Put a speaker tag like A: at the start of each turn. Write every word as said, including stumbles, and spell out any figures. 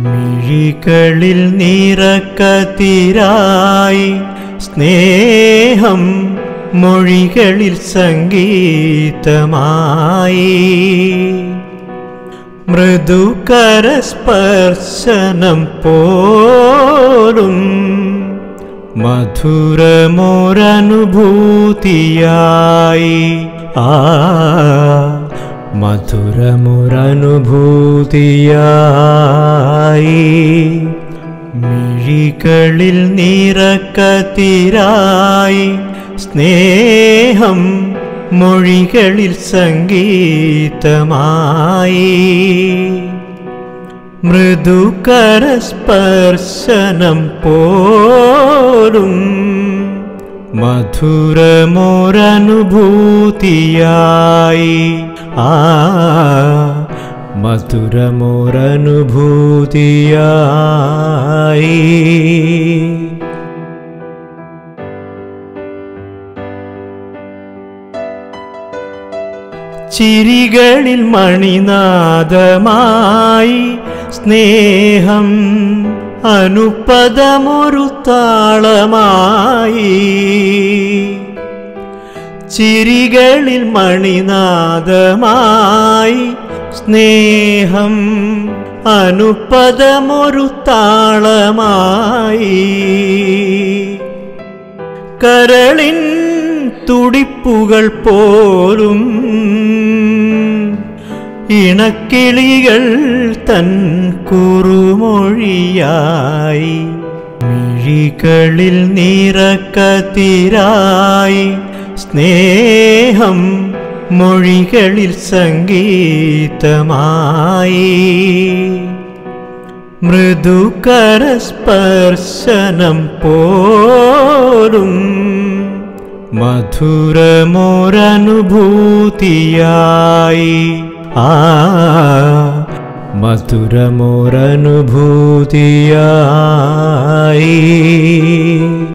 A: മിഴികളിൽ നിറക്കതിരായി സ്നേഹം മൊഴികളിൽ സംഗീതമായി മൃദുകരസ്പർശനം പോലും മധുരമൊരനുഭൂതിയായി ആ മധുരമൊരനുഭൂതിയായി മിഴികളിൽ നിറക്കതിരായി സ്നേഹം മൊഴികളിൽ സംഗീതമായി മൃദുകരസ്പർശനം പോലും മധുരമൊരനുഭൂതിയായി ആ മധുരമൊരനുഭൂതിയായി ചിരികളിൽ മണിനാദമായി സ്നേഹം അനുപദമൊരു താളമായി ചിരികളിൽ മണിനാദമായി സ്നേഹം അനുപദമൊരു താളമായി കരളിൻ തുടിപ്പുകൾ പോലും ഇണക്കിളികൾ തൻ കുറുമൊഴിയായി മിഴികളിൽ നിറക്കതിരായി സ്നേഹം മൊഴികളിൽ സംഗീതമായി മൃദുകരസ്പർശനം പോലും മധുരമൊരനുഭൂതിയായി ആ മധുരമൊരനുഭൂതിയായി